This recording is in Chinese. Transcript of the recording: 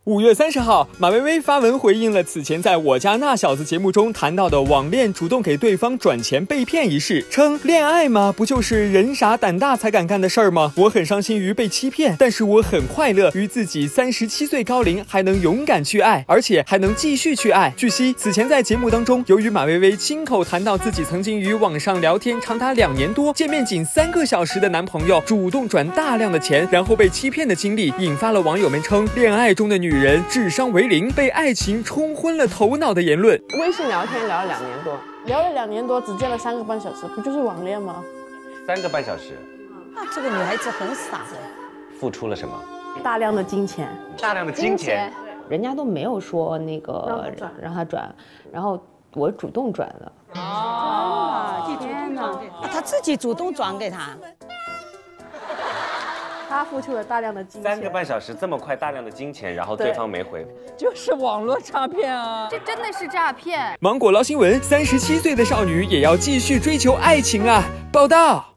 5月30号，马薇薇发文回应了此前在我家那小子节目中谈到的网恋主动给对方转钱被骗一事，称恋爱嘛，不就是人傻胆大才敢干的事儿吗？我很伤心于被欺骗，但是我很快乐于自己37岁高龄还能勇敢去爱，而且还能继续去爱。据悉，此前在节目当中，由于马薇薇亲口谈到自己曾经与网上聊天长达2年多、见面仅3个小时的男朋友主动转大量的钱，然后被欺骗的经历，引发了网友们称恋爱中的女人智商为0，被爱情冲昏了头脑的言论。 微信聊天聊了2年多，聊了2年多，只见了3个半小时，不就是网恋吗 ？3个半小时， 那这个女孩子很傻的。 付出了什么？ 大量的金钱， 大量的金钱， 人家都没有说那个让他转，然后我主动转了。 哦，天哪！他自己主动转给他。 他付出了大量的金钱。 3个半小时这么快，大量的金钱，然后对方没回， 就是网络诈骗啊！ 这真的是诈骗。 芒果捞新闻：37岁的少女也要继续追求爱情啊！报道。